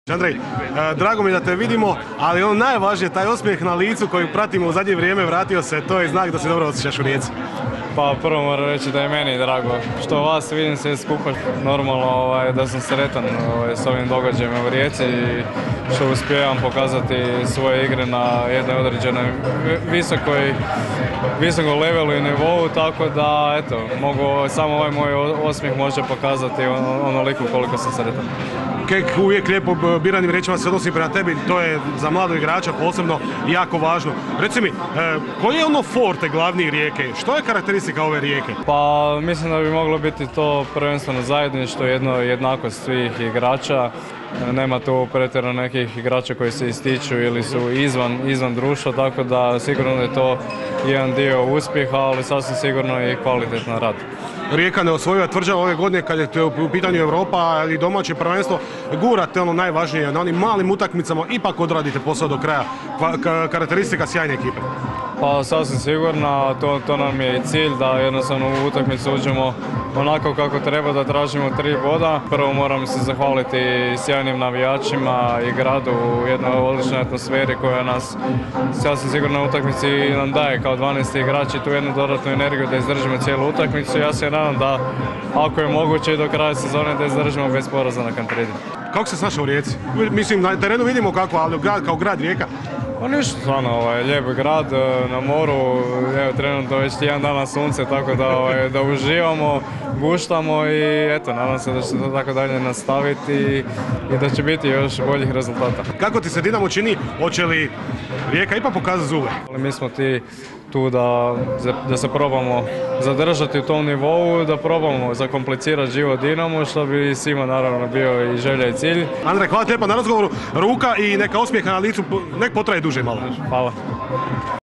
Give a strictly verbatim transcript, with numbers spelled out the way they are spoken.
Andrej, drago mi je da te vidimo, ali ono najvažnije, taj osmijeh na licu koji pratimo u zadnje vrijeme, vratio se, to je znak da se dobro osjećaš u Rijeci. Pa prvo moram reći da je meni drago što vas vidim sve skupa, normalno ovaj, da sam sretan ovaj, s ovim događajima u Rijeci i što uspijevam pokazati svoje igre na jednoj određenoj visokoj, visokom levelu i nivou, tako da eto, mogu, samo ovaj moj osmijeh može pokazati on, onoliko koliko sam sretan. Kek uvijek lijepo biranim riječima se odnosi prema tebi, to je za mladog igrača posebno jako važno. Reci mi, koji je ono forte glavni Rijeke? Što je karakteristika ove Rijeke? Pa mislim da bi moglo biti to prvenstveno zajedništvo, jedno jednakost svih igrača. Nema tu pretjerano nekih igrača koji se ističu ili su izvan, izvan društva, tako da sigurno je to jedan dio uspjeha, ali sasvim sigurno i kvalitetan rad. Rijeka ne osvojila tvrđava ove godine kad je u pitanju Europa i domaće prvenstvo. Gurate ono najvažnije, na onim malim utakmicama ipak odradite posao do kraja. Karakteristika sjajne ekipe. Pa sasvim sigurno, to, to nam je i cilj da jednostavno u utakmicu uđemo onako kako treba, da tražimo tri boda. Prvo moram se zahvaliti sjajnim navijačima i gradu u jednoj odličnoj atmosferi koja nas sasvim sigurno na utakmici nam daje kao dvanaesti igrači tu jednu dodatnu energiju da izdržimo cijelu utakmicu. Ja se nadam da ako je moguće i do kraja sezone da izdržimo bez poraza na Kantridi. Kako se snašao u Rijeci? Mislim, na terenu vidimo kako, ali grad, kao grad Rijeka. Pa ništa, stvarno, ovaj, lijep grad na moru, evo trenutno već jedan dan na sunce, tako da, ovaj, da uživamo, guštamo i eto, nadam se da će to tako dalje nastaviti i, i da će biti još boljih rezultata. Kako ti se Dinamo čini, hoće li Rijeka ipak pokazati zube? Mi smo ti tu da, da se probamo zadržati u tom nivou, da probamo zakomplicirati život Dinamo, što bi svima naravno bio i želja i cilj. Andrej, hvala ti lijepa na razgovoru, ruka i neka osmijeha na licu, nek potraje duže malo. Hvala.